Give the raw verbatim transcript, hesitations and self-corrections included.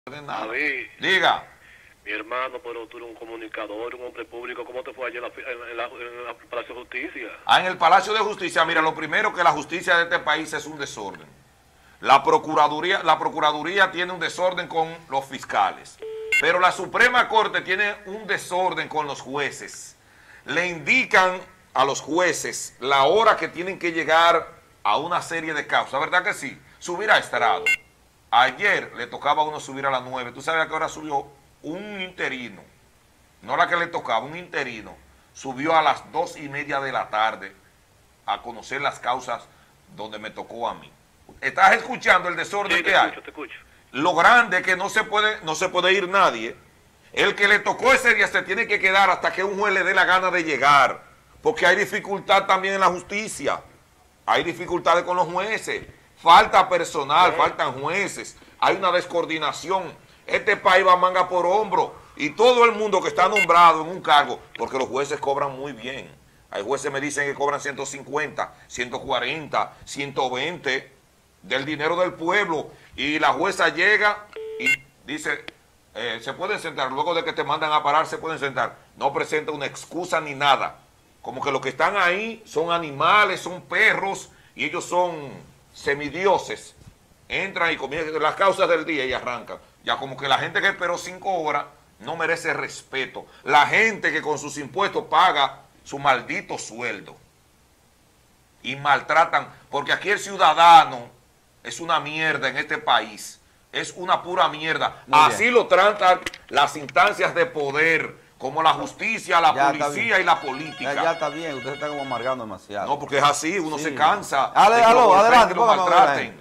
de nada. David, Diga. mi hermano, pero tú eres un comunicador, un hombre público. ¿Cómo te fue ayer en, la, en, la, en el Palacio de Justicia? Ah, en el Palacio de Justicia, mira, lo primero que la justicia de este país es un desorden. La Procuraduría, la Procuraduría tiene un desorden con los fiscales, pero la Suprema Corte tiene un desorden con los jueces. Le indican a los jueces la hora que tienen que llegar a una serie de causas, ¿verdad que sí? Subir a estrado. Ayer le tocaba a uno subir a las nueve. ¿Tú sabes a qué hora subió? Un interino, no la que le tocaba, un interino, subió a las dos y media de la tarde a conocer las causas donde me tocó a mí. ¿Estás escuchando el desorden Sí, que te hay? escucho, te escucho. Lo grande es que no se puede, no se puede ir nadie. El que le tocó ese día se tiene que quedar hasta que un juez le dé la gana de llegar, porque hay dificultad también en la justicia, hay dificultades con los jueces, falta personal, faltan jueces, hay una descoordinación. Este país va manga por hombro y todo el mundo que está nombrado en un cargo, porque los jueces cobran muy bien. Hay jueces que me dicen que cobran ciento cincuenta, ciento cuarenta, ciento veinte del dinero del pueblo, y la jueza llega y dice, eh, se pueden sentar, luego de que te mandan a parar se pueden sentar, no presenta una excusa ni nada, como que los que están ahí son animales, son perros, y ellos son semidioses, entran y comienzan las causas del día y arrancan. Ya como que la gente que esperó cinco horas no merece respeto. La gente que con sus impuestos paga su maldito sueldo y maltratan, porque aquí el ciudadano es una mierda en este país, es una pura mierda. Muy Así bien. lo tratan las instancias de poder, como la justicia, la Ya está policía bien. y la política. Ya, ya está bien, usted se está como amargando demasiado. No, porque es así, uno Sí. se cansa Ale- de que lo aló, golpeen, adelante, que lo póngame a ver maltraten. ahí.